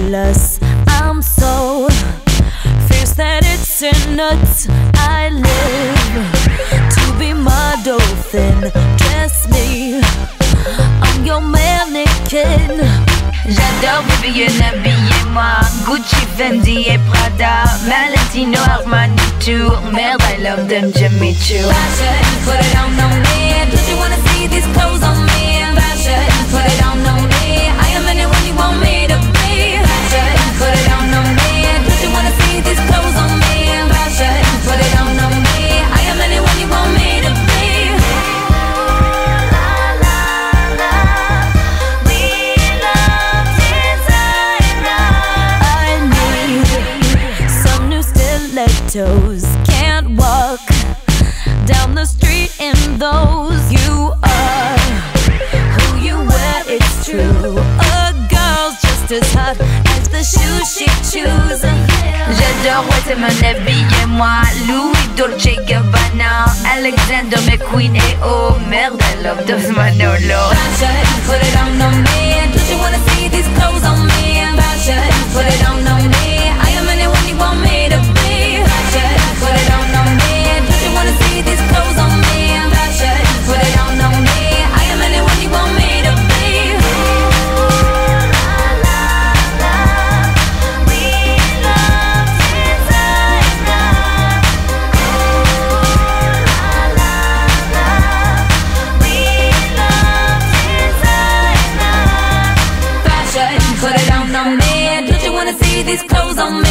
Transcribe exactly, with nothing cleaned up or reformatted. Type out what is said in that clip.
jealous. I'm so fierce that it's in nuts. I live to be modeled thin. Dress me, I'm your mannequin. J'adore baby, habillez-moi. Gucci, Fendi et Prada, Valentino, Armani too. Merde, I love them Jimmy Choo. Fashion, put it on on me. Don't you wanna see these clothes on me? Fashion, put it on on me. I am anyone you want me to be. Fashion, put it on on me. Don't you wanna see these clothes on me? Fashion, put it on on me. I am anyone you want me to be. Toes can't walk down the street in those. You are who you wear, it's true. A girl's just as hot as the shoes she chooses. J'adore, ouais, c'est mon habillez-moi. Louis, Dolce Gabbana, Alexander McQueen et oh merde, I love those Manolo. Fashion, put it on on me. Don't you wanna see these clothes on me? Fashion, put it on on me. I am anyone you want me to be. Put it on on me. Don't you wanna see these clothes on me? Fashion, put it on on me. I am anyone you want me to be. We love designer. We love designer. Fashion, put it on on me. Don't you wanna see these clothes on me?